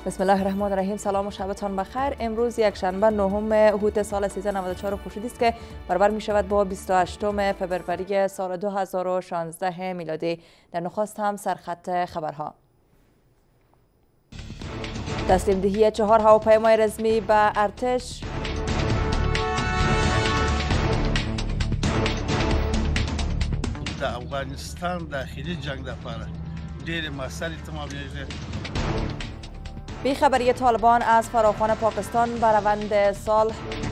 بسم الله الرحمن الرحیم. سلام و شبتان بخیر. امروز یک شنبه 9 اوت سال 1394 خورشیدی است که برابر می شود با 28 فوریه سال 2016 میلادی. در نخست هم سرخط خبرها. تسلیم دهی 4 هواپیمای رزمی به ارتش. در افغانستان داخلی جنگ لپاره ډېرې مسئلې تمامیږي. بیخبری طالبان از فراخوان پاکستان به روند صلح.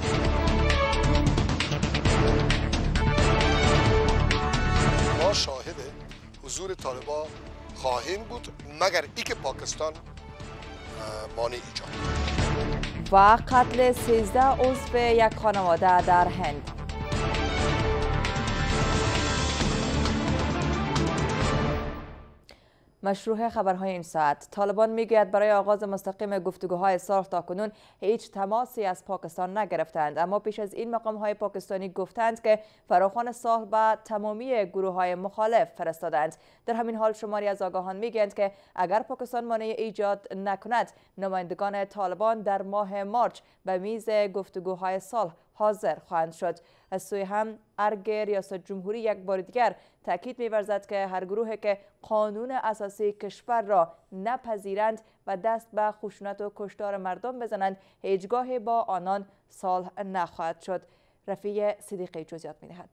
ما شاهد حضور طالبان خواهیم بود مگر اینکه پاکستان مانع ایجاد و قتل 13 عضو یک خانواده در هند. مشروع خبرهای این ساعت. طالبان میگوید برای آغاز مستقیم گفتگوهای صلح تاکنون هیچ تماسی از پاکستان نگرفتند، اما پیش از این مقامهای پاکستانی گفتند که فراخوان صلح به تمامی گروههای مخالف فرستادند. در همین حال شماری از آگاهان میگویند که اگر پاکستان مانع ایجاد نکند، نمایندگان طالبان در ماه مارچ به میز گفتگوهای صلح حاضر خواهند شد. از سوی هم ارگ ریاست جمهوری یک بار دیگر تاکید می‌ورزد که هر گروهی که قانون اساسی کشور را نپذیرند و دست به خشونت و کشتار مردم بزنند، هیچگاهی با آنان صلح نخواهد شد. رفیع صدیقی جزئیات می‌دهد.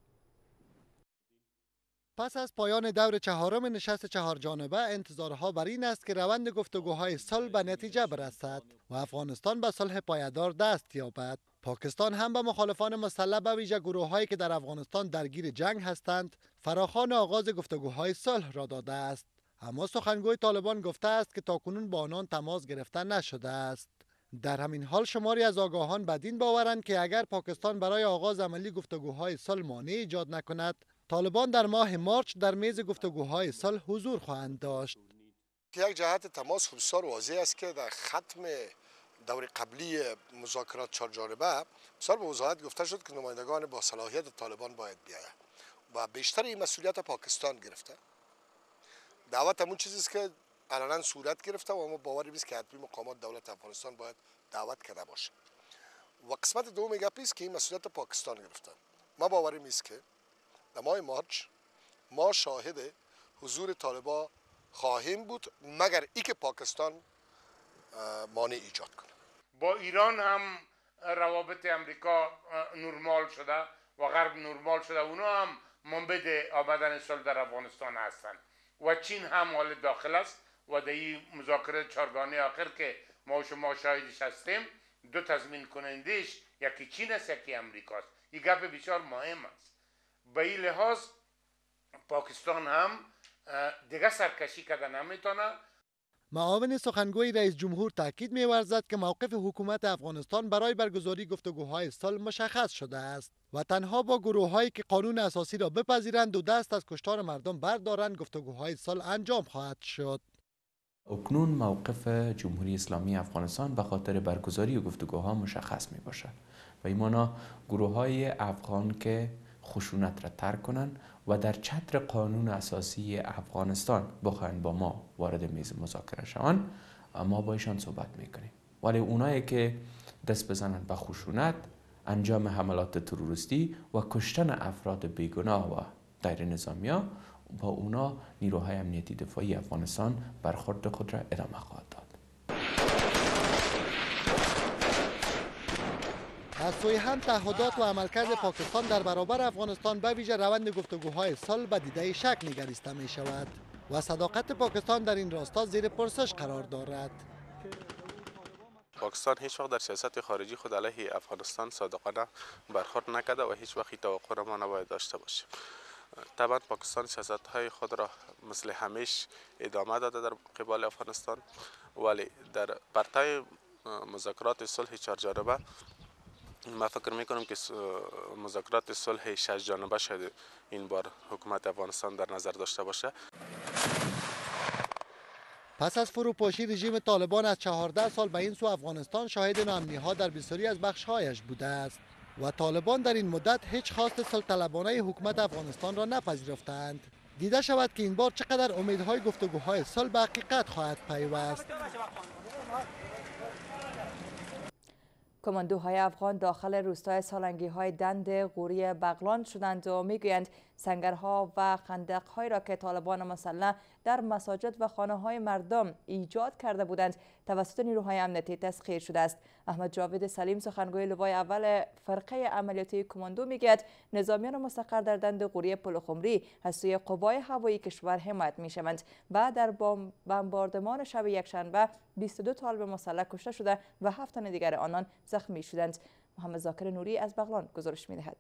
پس از پایان دور چهارم نشست چهار جانبه، انتظارها بر این است که روند گفتگوهای صلح به نتیجه برسد و افغانستان به صلح پایدار دست یابد. پاکستان هم به مخالفان مسلح به ویژه گروه‌هایی که در افغانستان درگیر جنگ هستند، فراخوان آغاز گفتگوهای صلح را داده است. اما سخنگوی طالبان گفته است که تاکنون با آنان تماس گرفته نشده است. در همین حال شماری از آگاهان بدین باورند که اگر پاکستان برای آغاز عملی گفتگوهای صلح مانع ایجاد نکند، طالبان در ماه مارچ در میز گفتگوهای صلح حضور خواهند داشت. یک جهت تماس بسیار واضح است که در ختم دور قبلی مذاکرات چهار جانبه بسیار به وضاحت گفته شد که نمایندگان با صلاحیت طالبان باید بیاید و بیشتر این مسئولیت پاکستان گرفته. دعوت همون چیزی است که علنا صورت گرفته و ما باور نیست که حتمی مقامات دولت افغانستان باید دعوت کرده باشه. و قسمت دوم گپ است که این مسئولیت پاکستان گرفته. ما باور نیست که در ماه مارچ ما شاهد حضور طالبان خواهیم بود مگر اینکه پاکستان مانع ایجاد کنه. با ایران هم روابط امریکا نرمال شده و غرب نرمال شده، اونا هم منبع آمدن صلح در افغانستان هستند و چین هم حال داخل است و در این مذاکره چهارگانه آخر که ما و شما شاهدش هستیم، دو تضمین کنندش یکی چین است یکی امریکا است. این گپ بسیار مهم است. به این لحاظ پاکستان هم دیگه سرکشی کرده نمیتونه. معاون سخنگوی رئیس جمهور تاکید می‌ورزد که موقف حکومت افغانستان برای برگزاری گفتگوهای صلح مشخص شده است و تنها با گروه‌هایی که قانون اساسی را بپذیرند و دست از کشتار مردم بردارند گفتگوهای صلح انجام خواهد شد. اکنون موقف جمهوری اسلامی افغانستان به خاطر برگزاری گفتگوها مشخص می باشد و این مانا گروه‌های افغان که خشونت را ترک کنند و در چتر قانون اساسی افغانستان بخواهند با ما وارد میز مذاکره شوند، ما با ایشان صحبت میکنیم. ولی اونایی که دست بزنند به خشونت، انجام حملات تروریستی و کشتن افراد بیگناه و غیر نظامی‌ها، با اونا نیروهای امنیتی دفاعی افغانستان برخورد خود را ادامه خواهد داد. از سوی هم تعهدات و عملکرد پاکستان در برابر افغانستان به ویژه روند گفتگوهای صلح به دیده شک نگریسته می شود و صداقت پاکستان در این راستا زیر پرسش قرار دارد. پاکستان هیچ وقت در سیاست خارجی خود علیه افغانستان صادقانه برخورد نکرده و هیچ وقت توقع را ما نباید داشته باشیم. طبعا پاکستان سیاست‌های خود را مثل همیشه ادامه داده در قبال افغانستان، ولی در پرتای مذاکرات صلح چهار جانبه ما فکر میکنم که مذاکرات صلح 6 جانبه شاید این بار حکومت افغانستان در نظر داشته باشه. پس از فروپاشی رژیم طالبان از 14 سال به این سو، افغانستان شاهد ناامنی‌ها در بسیاری از بخش‌هایش بوده است و طالبان در این مدت هیچ خواست صلح‌طلبانه حکومت افغانستان را نپذیرفتند. دیده شود که این بار چقدر امیدهای گفتگوهای صلح به حقیقت خواهد پیوست. کماندوهای افغان داخل روستای سالنگی های دند غوری بغلان شدند و میگویند سنگرها و خندقهایی را که طالبان مسلح در مساجد و خانه های مردم ایجاد کرده بودند توسط نیروهای امنیتی تسخیر شده است. احمد جاوید سلیم سخنگوی لوای اول فرقه عملیاتی کماندو میگوید نظامیان مستقر در دند غوری پلخمری از سوی قوای هوایی کشور حمایت میشوند و در بمباردمان شب یکشنبه 22 طالب مسلح کشته شده و 7 تن دیگر آنان زخمی شدند. محمد ذاکر نوری از بغلان گزارش می‌دهد.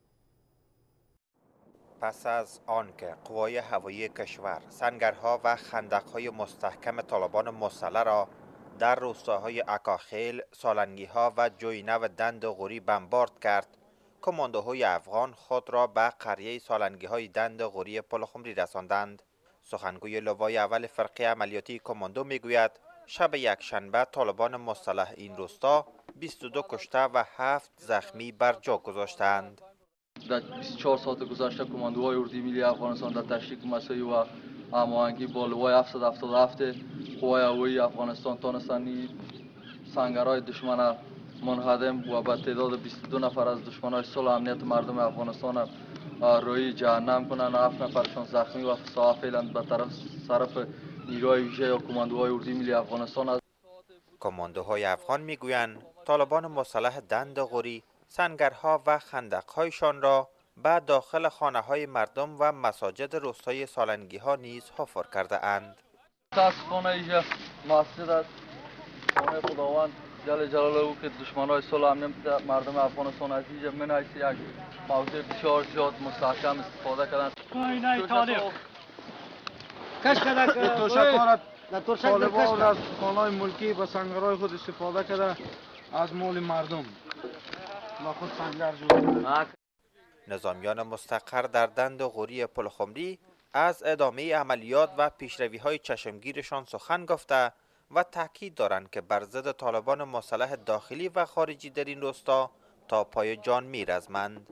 پس از آنکه قوای هوایی کشور سنگرها و خندقهای مستحکم طالبان مسلح را در روستاهای اکاخیل، سالنگیها و جوینه و دند غوری بمبارد کرد، کماندوهای افغان خود را به قریه سالنگیهای دند غوری پلخمری رساندند. سخنگوی لوای اول فرقه عملیاتی کماندو میگوید شب یکشنبه طالبان مسلح این روستا 22 کشته و 7 زخمی بر جا گذاشتند. در 24 ساعت گذشته کماندوهای اردوی ملی افغانستان در تشریک مساعی و هماهنگی با لوای 777 قوای هوایی افغانستان تانستند سنگرهای دشمن را منهدم و به تعداد 22 نفر از دشمنان صلح امنیت مردم افغانستان روی جهنم کنند و 7 نفرشان زخمی و فعلا به طرف نیروهای ویژه یا کماندوهای اردوی ملی افغانستان است. کماندوهای افغان میگویند طالبان مسلح دند غوری سنگرها و خندقهایشان را به داخل خانه‌های مردم و مساجد روستای سالنگی‌ها نیز حفر کرده اند. متاسفانه اینجا مسجد است، خانه خداوند جل جلاله که دشمنان صلح امنیت مردم افغانستان از اینجا من حیث یک موضوع بسیار زیاد مستحکم استفاده کردند. نه طالب کش کرده توشک‌ها را طالبان از خانه‌های ملکی و سنگرهای خود استفاده کرده از مال مردم با خود سنگر جوړ. نظامیان مستقر در دند غوری پلخمری از ادامه عملیات و پیشروی‌های چشمگیرشان سخن گفته و تاکید دارند که بر ضد طالبان مسلح داخلی و خارجی در این روستا تا پای جان می‌رزمند.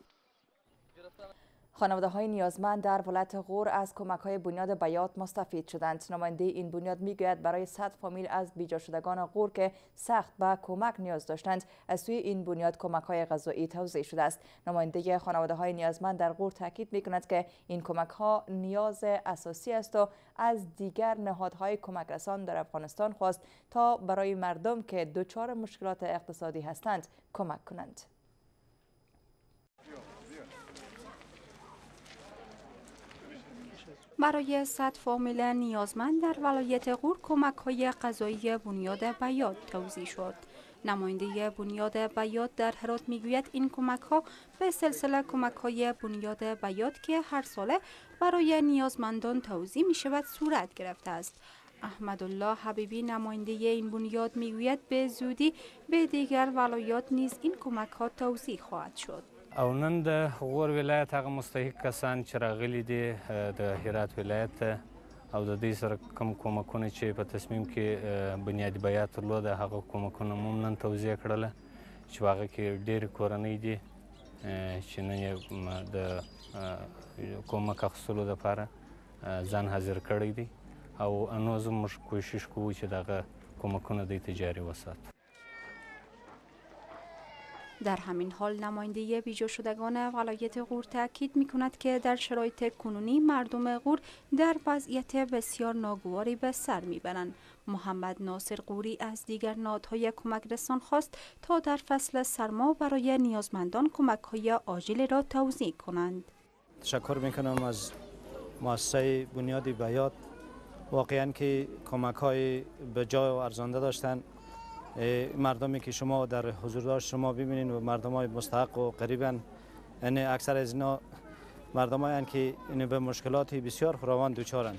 خانواده‌های نیازمند در ولایت غور از کمک‌های بنیاد بیات مستفید شدند. نماینده این بنیاد می‌گوید برای 100 فامیل از بیجا شدگان غور که سخت به کمک نیاز داشتند از سوی این بنیاد کمک‌های غذایی توزیع شده است. نماینده خانواده‌های نیازمند در غور تاکید می‌کند که این کمک‌ها نیاز اساسی است و از دیگر نهادهای کمک رسان در افغانستان خواست تا برای مردم که دچار مشکلات اقتصادی هستند کمک کنند. برای 100 فامیل نیازمند در ولایت غور کمک‌های غذایی بنیاد بیات توزیع شد. نماینده بنیاد بیات در هرات میگوید این کمک‌ها به سلسله کمک‌های بنیاد بیات که هر ساله برای نیازمندان توزیع می‌شود صورت گرفته است. احمدالله حبیبی نماینده این بنیاد میگوید به زودی به دیگر ولایات نیز این کمک‌ها توزیع خواهد شد. او نن د غور ولایت هغه مستحق کسان چې راغلي دي د هرات ولایت او د دې سره کوم کومکونه چې په تصمیم کې بنیادي بیات درلوده هغه کومکونه مو نن توزیع کړله چې په هغه کې ډېرې کورنۍ دي چې نن یې د کومک اخیستلو دپاره ځان حاضر کړی دي او نو زموږ کوشش کوو چې دغه کومکونه دوی ته جاري وساتو. در همین حال نماینده بیجا شدگان ولایت غور تاکید می کند که در شرایط کنونی مردم غور در وضعیت بسیار ناگواری به سر می برند. محمد ناصر غوری از دیگر نهادهای کمک رسان خواست تا در فصل سرما برای نیازمندان کمک‌های عاجل را توزیع کنند. تشکر می کنم از مؤسسه بنیاد بیات، واقعا که کمک‌های به جای و ارزنده داشتند. مردمی که شما در حضور داشت شما ببینید و مردمای مستحق و قریبا یعنی اکثر از اینا مردمایی که به مشکلات بسیار فراوان دچارند.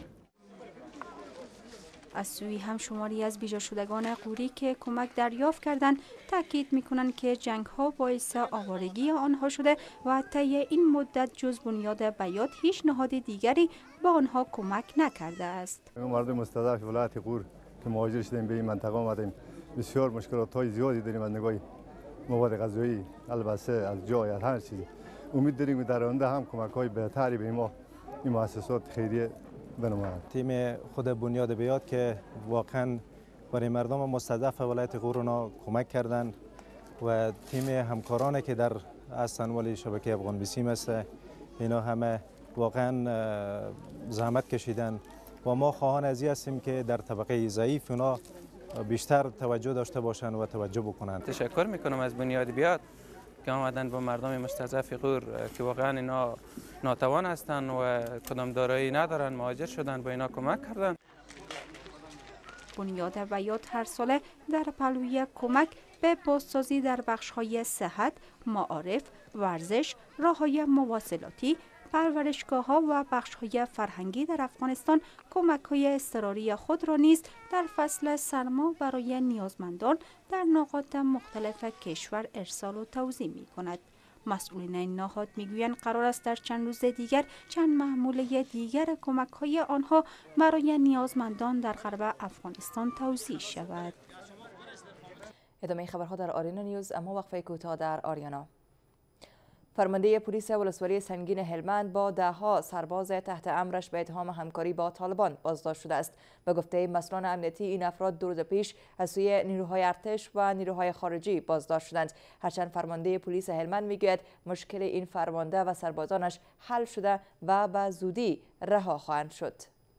از سوی هم شماری از بیجا شدگان غوری که کمک دریافت کردند تاکید میکنند که جنگ ها باعث آوارگی آنها شده و طی این مدت جز بنیاد بیات هیچ نهاد دیگری به آنها کمک نکرده است. مردم مستضعف ولایت غور که مهاجر شدیم به این منطقه آمدیم بسیار مشکلات های زیادی داریم از نگاه مواد غذایی، البته از جای از هر چیزی. امید داریم در آینده هم کمک های بهتری به ما این مؤسسات خیریه بنمایند. تیم خود بنیاد بیات که واقعا برای مردم مستضعف ولایت غور کمک کردند و تیم همکارانی که در هستن ولی شبکه افغان بیسیم است، اینا همه واقعا زحمت کشیدن و ما خواهان از این هستیم که در طبقه ضعیف اونا بیشتر توجه داشته باشند و توجه بکنند. تشکر میکنم از بنیاد بیاد که آمدن با مردم مستضعف غور که واقعا اینا ناتوان هستند و کدام دارایی ندارن، مهاجر شدن، با اینا کمک کردن. بنیاد بیاد هر ساله در پلوی کمک به بازسازی در بخش‌های صحت، معارف، ورزش، راه‌های مواصلاتی، پرورشگاه‌ها و بخش‌های فرهنگی در افغانستان کمک‌های اضطراری خود را نیز در فصل سرما برای نیازمندان در نقاط مختلف کشور ارسال و توزیع می‌کند. مسئولین این نهاد میگویند قرار است در چند روز دیگر چند محموله دیگر کمک‌های آنها برای نیازمندان در غرب افغانستان توزیع شود. ادامه خبرها در آریانا نیوز، اما وقفه کوتاه در آریانا. فرمانده پلیس ولسوالی سنگین هلمند با دهها سرباز تحت امرش به اتهام همکاری با طالبان بازداشت شده است. به گفته مسئولان امنیتی این افراد 2 روز پیش از سوی نیروهای ارتش و نیروهای خارجی بازداشت شدند. هرچند فرمانده پلیس هلمند میگوید مشکل این فرمانده و سربازانش حل شده و به زودی رها خواهند شد.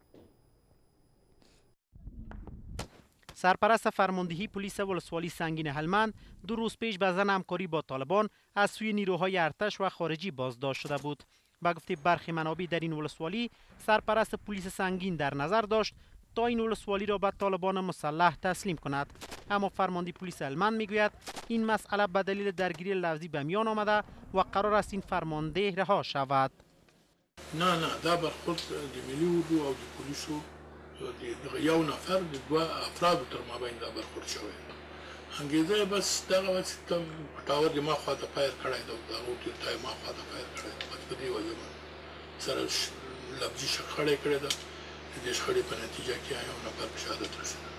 سرپرست فرماندهی پلیس ولسوالی سنگین هلمند 2 روز پیش به ظن همکاری با طالبان از سوی نیروهای ارتش و خارجی بازداشت شده بود. به گفته برخی منابع در این ولسوالی، سرپرست پلیس سنگین در نظر داشت تا این ولسوالی را به طالبان مسلح تسلیم کند، اما فرمانده پلیس هلمند میگوید این مسئله به دلیل درگیری لفظی به میان آمده و قرار است این فرمانده رها شود. نه دا برخورد د ملي اردو او د پولیسو دغه یو نفر د 2 افرادو تر مابین دا برخورد شوی. انګریزه بس دغه وخت ټاور د ما خواته فایر کړی دا هغه ټای ما خواته فایر کړی په دې وجه سره لفظي شخړه کړې ده. د شخړې په نتیجه کې یو نفر په شهادت رسید.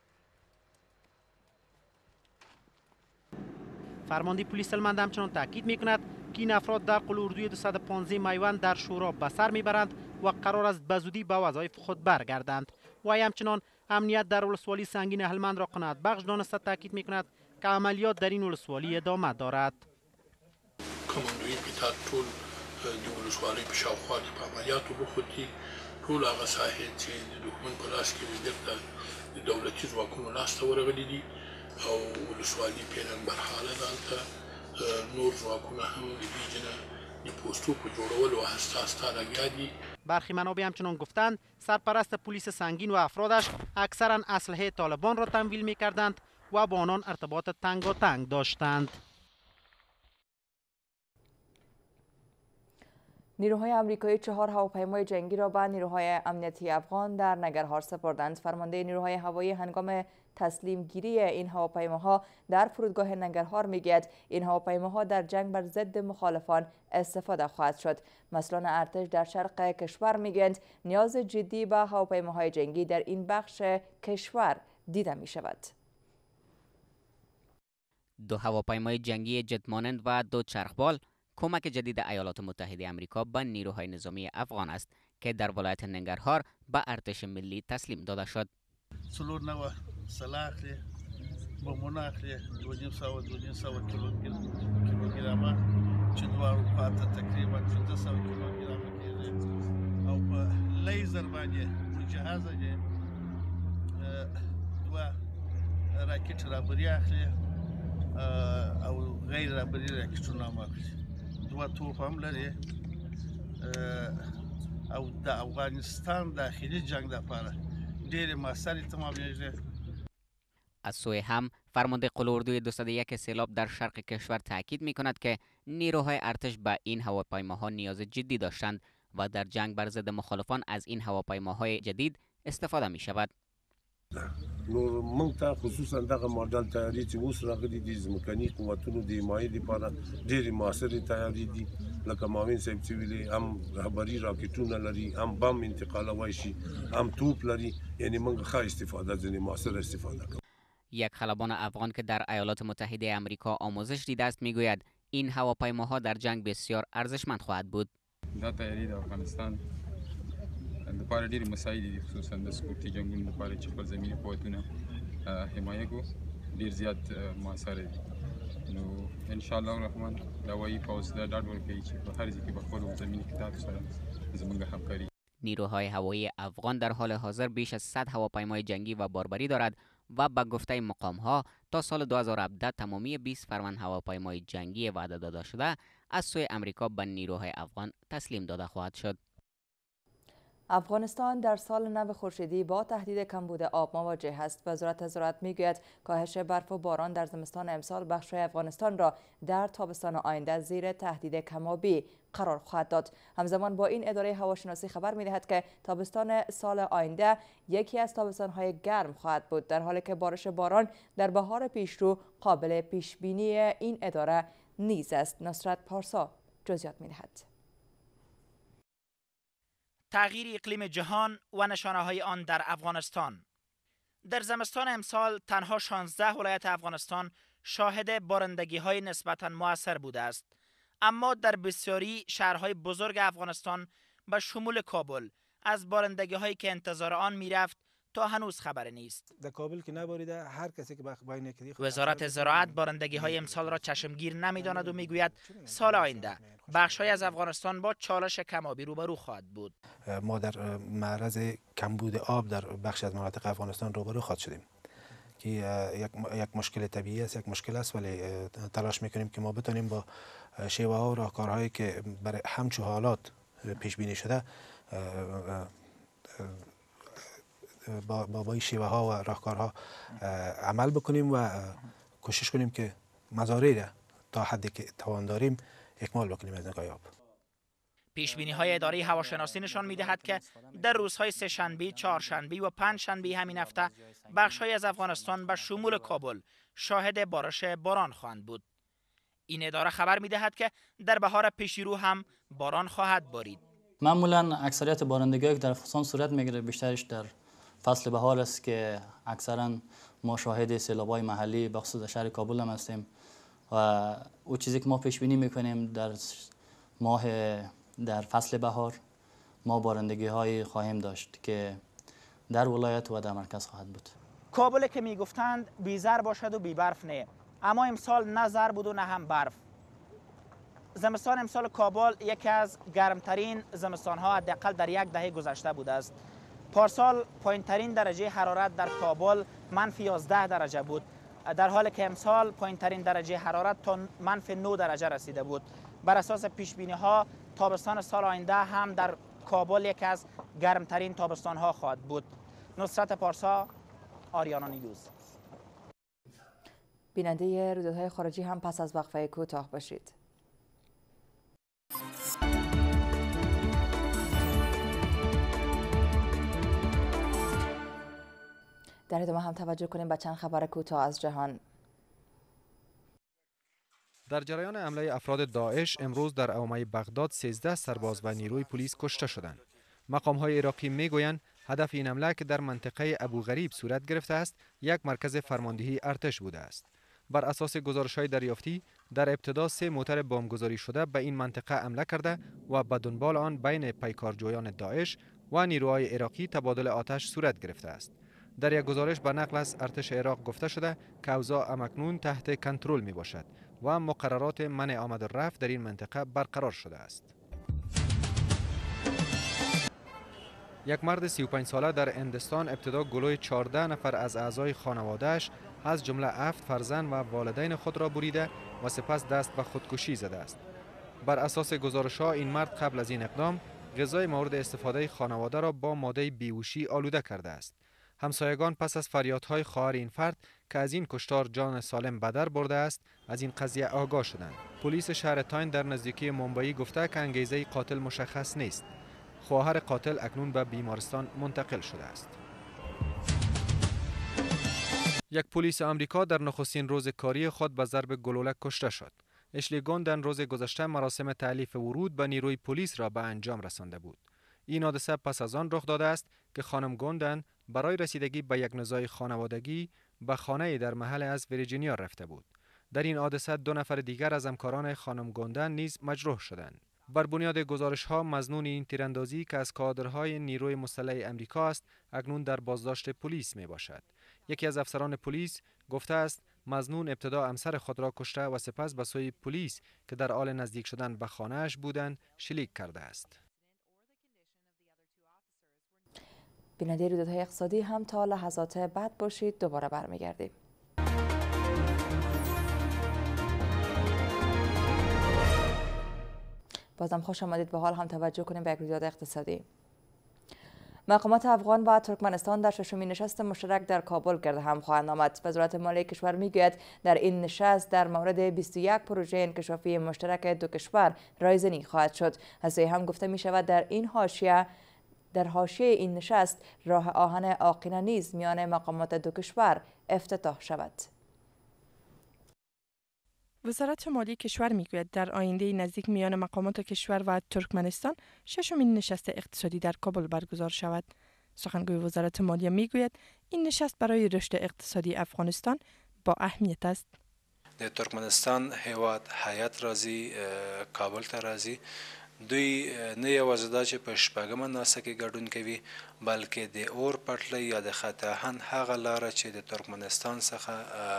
فرمانده پلیس هلمند همچنان تاکید میکند که این افراد در قل اردوی 215 میوند در شورا به سر میبرند و قرار است به زودی به وظایف خود برگردند. و همچنان امنیت در ولسوالی سنگین هلمند را قناعت بخش دانسته تاکید میکند که عملیات در این ولسوالی ادامه دارد. کماندوی پیتات ټول د ولسوالۍ په شاوخوا کې په عملیاتو بوخت دي. ټول هغه ساحې چې د دښمن په لاس کې بیرته د دولتي ځواکونو لاسته ورغلي دي او ولسوالي پیرن برحاله ده. هلته نور ځواکونه هم د دې جنه د پوستو په جوړولو هسته لګیا دي. برخی منابع همچنان گفتند سرپرست پلیس سنگین و افرادش اکثرا اسلحه طالبان را تمویل می‌کردند و با آنان ارتباط تنگاتنگ داشتند. نیروهای آمریکایی 4 هواپیمای جنگی را به نیروهای امنیتی افغان در ننگرهار سپردند. فرمانده نیروهای هوایی هنگام تسلیم گیری این هواپیماها در فرودگاه ننگرهار میگوید این هواپیماها در جنگ بر ضد مخالفان استفاده خواهد شد. مسئولان ارتش در شرق کشور میگویند نیاز جدی به هواپیماهای جنگی در این بخش کشور دیده می شود. 2 هواپیمای جنگی جتمانند و 2 چرخبال کمک جدید ایالات متحده آمریکا به نیروهای نظامی افغان است که در ولایت ننگرهار به ارتش ملی تسلیم داده شد. څلور نوه سلاح اخلي، بمونه اخلي، 200 کیلوګرامه چې دواړو خواته تقریبا 1500 کیلوګرامه کېږي او په لیزر باندې مجهزه دي. 2 راکټ رابري اخلي او غیر رابري راکټونه هم اخلي. 2 توپ هم لري او د افغانستان داخلي جنگ لپاره ډېرې موثرې تمامېږي. از سوی هم فرمانده قل اردوی 201 سیلاب در شرق کشور تاکید می کند که نیروهای ارتش به این هواپیماها نیاز جدی داشتند و در جنگ بر ضد مخالفان از این هواپیماهای جدید استفاده می شود. نور موږ ته خصوصا دغه ماډل تیاري چې اوس راغلي دي ځمکني قوتونو د حمایې لپاره ډېرې موثرې تیاري دي لکه معاون صاحب چې ویلې هم رهبري راکټونه لري، هم بم انتقالولی شي، هم توپ لري. یعنی موږ ښه استفاده ځینې موثر استفاده کوو. یک خلبان افغان که در ایالات متحده آمریکا آموزش دیده است میگوید این هواپیماها در جنگ بسیار ارزشمند خواهد بود. دا تیاری د افغانستان لپاره ډېرې مسایل دي، خصوصا د سکورتي جنګونو لپاره چې خپل زمیني قوتونه حمایه کو ډیر زیات موثر دي. نو ان شاء الله الرحمن دوایی پوز در ډاډ ورکوي چې په هر ځای کې به خپل زمینی کتاب سره زموږ همکاری. نیروهای هوایی افغان در حال حاضر بیش از 100 هواپیمای جنگی و باربری دارد و به گفته مقام‌ها تا سال 2017 تمامی 20 فرمان هواپیمای جنگی وعده داده شده از سوی امریکا به نیروهای افغان تسلیم داده خواهد شد. افغانستان در سال نو خورشیدی با تهدید کمبود آب مواجه است. وزارت زراعت میگوید کاهش برف و باران در زمستان امسال بخش‌های افغانستان را در تابستان آینده زیر تهدید کم‌آبی قرار خواهد داد. همزمان با این اداره هواشناسی خبر می‌دهد که تابستان سال آینده یکی از تابستان‌های گرم خواهد بود، در حالی که بارش باران در بهار پیشرو قابل پیش‌بینی این اداره نیز است. نصرت پارسا جزئیات می‌دهد. تغییر اقلیم جهان و نشانه‌های آن در افغانستان. در زمستان امسال تنها 16 ولایت افغانستان شاهد بارندگی‌های نسبتاً مؤثر بوده است. اما در بسیاری شهرهای بزرگ افغانستان به شمول کابل از بارندگی‌هایی که انتظار آن می‌رفت تا هنوز خبر نیست. در کابل که نباریده هر کسی که باین کدی وزارت زراعت بارندگی‌های امسال را چشمگیر نمی‌داند و می‌گوید سال آینده بخش‌های از افغانستان با چالش کم‌آبی روبرو خواهد بود. ما در معرض کمبود آب در بخش از مناطق افغانستان روبرو خواهد شدیم که یک مشکل طبیعی است، یک مشکل است، ولی تلاش می‌کنیم که ما بتونیم با شیوه‌ها و راهکارهایی که برای همچون حالات پیش بینی شده با این شیوه ها و راهکارها عمل بکنیم و کوشش کنیم که مزارع را تا حدی که توان داریم اکمال بکنیم از نگاه آب. پیشبینی های اداره هواشناسی نشان می‌دهد که در روزهای سه‌شنبه، چهارشنبه و پنجشنبه همین هفته بخش‌های از افغانستان به شمول کابل شاهد بارش باران خواهند بود. این اداره خبر می‌دهد که در بهار پیشرو هم باران خواهد بارید. معمولاً اکثریت بارندگی‌ها که در افغانستان صورت می‌گیره بیشترش در فصل بهار است که اکثرا ما شاهد سیلاب‌های محلی بخصوص شهر کابل هم هستیم و او چیزی که ما پیش بینی می‌کنیم در فصل بهار ما بارندگی‌های خواهیم داشت که در ولایت و در مرکز خواهد بود. کابل که میگفتند بی زر باشد و بی برف نه، اما امسال نه زر بود و نه هم برف. زمستان امسال کابل یکی از گرمترین زمستان‌ها حداقل در یک دهه گذشته بوده است. پارسال پایین‌ترین درجه حرارت در کابل -11 درجه بود، در حالی که امسال پایین‌ترین درجه حرارت تا -9 درجه رسیده بود. بر اساس پیش‌بینی‌ها تابستان سال آینده هم در کابل یکی از گرمترین تابستان‌ها خواهد بود. نصرت پارسا، آریانا نیوز. بیننده رویدادهای خارجی هم پس از وقفه کوتاه باشید. در ادامه هم توجه کنیم به چند خبر کوتاه از جهان. در جریان حمله افراد داعش امروز در حومه بغداد 13 سرباز و نیروی پلیس کشته شدند. مقام‌های عراقی میگویند هدف این حمله که در منطقه ابوغریب صورت گرفته است یک مرکز فرماندهی ارتش بوده است. بر اساس گزارش‌های دریافتی در ابتدا 3 موتر بمبگذاری شده به این منطقه حمله کرده و به دنبال آن بین پیکارجویان داعش و نیروهای عراقی تبادل آتش صورت گرفته است. در یک گزارش به نقل از ارتش عراق گفته شده که اوضاع هم‌اکنون تحت کنترل می باشد و مقررات منع آمد و رفت در این منطقه برقرار شده است. یک مرد 35 ساله در هندوستان ابتدا گلوی 14 نفر از اعضای خانواده‌اش از جمله 7 فرزند و والدین خود را بریده و سپس دست به خودکشی زده است. بر اساس گزارش‌ها این مرد قبل از این اقدام غذای مورد استفاده خانواده را با ماده بیهوشی آلوده کرده است. همسایگان پس از فریادهای خواهر این فرد که از این کشتار جان سالم به در برده است از این قضیه آگاه شدند. پلیس شهر تاین در نزدیکی مومبایی گفته که انگیزه قاتل مشخص نیست. خواهر قاتل اکنون به بیمارستان منتقل شده است. یک پلیس آمریکا در نخستین روز کاری خود به ضرب گلوله کشته شد. اشلی گوندن روز گذشته مراسم تألیف ورود به نیروی پلیس را به انجام رسانده بود. این حادثه پس از آن رخ داده است که خانم گوندن برای رسیدگی به یک نزاع خانوادگی به خانه در محل از ویرجینیا رفته بود. در این حادثه 2 نفر دیگر از همکاران خانم گوندن نیز مجروح شدند. بر بنیاد گزارش‌ها مظنون این تیراندازی که از کادرهای نیروی مسلح آمریکا است، اکنون در بازداشت پلیس می باشد. یکی از افسران پلیس گفته است مظنون ابتدا همسر خود را کشته و سپس به سوی پلیس که در حال نزدیک شدن به خانه‌اش بودند شلیک کرده است. بیننده رویدادهای اقتصادی هم تا لحظات بعد باشید، دوباره برمیگردیم. بازم خوش آمدید. به حال هم توجه کنیم به یک رویداد اقتصادی. مقامات افغان و ترکمنستان در ششمین نشست مشترک در کابل گرد هم خواهند آمد. وزارت مالیه کشور میگوید در این نشست در مورد 21 پروژه انکشافی مشترک دو کشور رایزنی خواهد شد. از سوی هم گفته می شود در حاشیه این نشست راه آهن عاقلانه نیز میان مقامات دو کشور افتتاح شود. وزارت مالیه کشور میگوید در آینده نزدیک میان مقامات کشور و ترکمنستان ششمین نشست اقتصادی در کابل برگزار شود. سخنگوی وزارت مالیه میگوید این نشست برای رشد اقتصادی افغانستان با اهمیت است. د ترکمنستان هیواد هیئت راځي کابل ته راځي. دوی نه یوازې دا چې په شپږمه ناسته کې ګډون کوي بلکې د اور پټلۍ یا د خط آهن هغه لاره چې د ترکمنستان څخه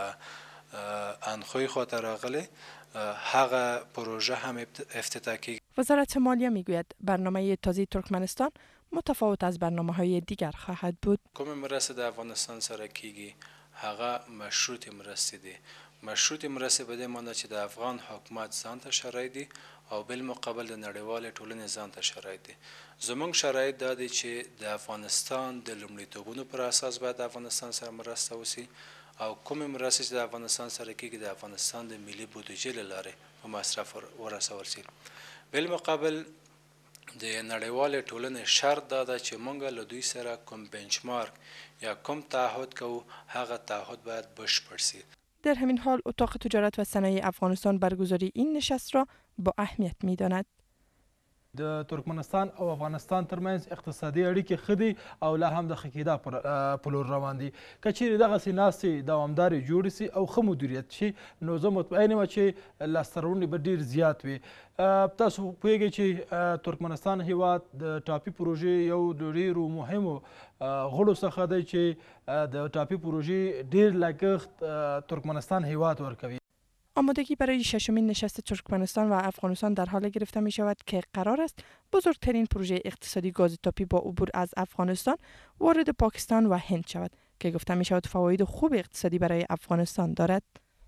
انخوی خواته راغلی هغه پروژه هم افتتاح کیږي. وزارت مالیه میگوید برنامه تازه ترکمنستان متفاوت از برنامه‌های دیگر خواهد بود. کوم مرسته د افغانستان سره کیږي هغه مشروط مرسته دي. مشروط مرسته په دې معنی چې د افغان حکومت ځان ته شرایط دي او بالمقابل د نړیوال ټولنې ځان ته شرایط دي. زموږ شرایط دا دي چې د افغانستان د لومړیتوبونو پر اساس باید د افغانستان سره مرسته وشي او کوم مرسته چې د افغانستان سره کیږي د افغانستان د ملي بودیجې له لارې په مصرف ورسول شي. بالمقابل د نړیوال ټولنې شرط دا ده چې موږ له دوی سره کوم بنچمارک یا کوم تعهد کوو هغه تعهد باید بشپړ شي. در همین حال اتاق تجارت و صنایع افغانستان برگزاری این نشست را با اهمیت می‌داند. د ترکمنستان او افغانستان ترمنځ اقتصادي اړیکې ښه دي او لا هم د ښه کېدا په لور روان دي. که چیرې دغسې ناستې دوامدارې جوړې سي او ښه مدیریت شي نو زه مطمئن یم چې لاسته راوړنې به ډېر زیات وي. تاسو پوهیږئ چې ترکمنستان هیواد د ټاپي پروژې یو د ډېرو مهمو غړو څخه دی چې د ټاپي پروژې ډېر لګښت ترکمنستان هیواد ورکوي. آمادگی برای ششمین نشست ترکمنستان و افغانستان در حال گرفته می شود که قرار است بزرگترین پروژه اقتصادی گاز تاپی با عبور از افغانستان وارد پاکستان و هند شود که گفته می شود فواید خوب اقتصادی برای افغانستان دارد.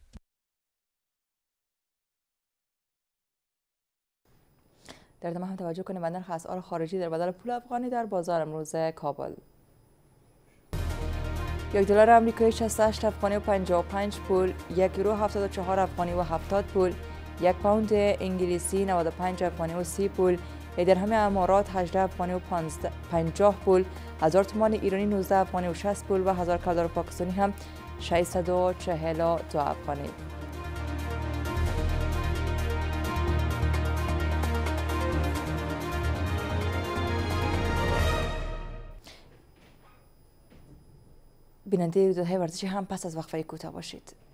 در ادامه هم توجه کنیم به نرخ اسعار خارجی در بدل پول افغانی در بازار امروز کابل. یک دلار آمریکایی 68 افغانی و 55 پول، یک یورو 74 افغانی و 70 پول، یک پوند انگلیسی 95 افغانی و 30 پول، یک درهم امارات 18 افغانی و 50 پول، 1000 تومان ایرانی 19 افغانی و 60 پول و 1000 دلار پاکستانی هم 642 افغانی. بیننده رویدادهای ورزشی هم پس از وقفه کوتاه باشید.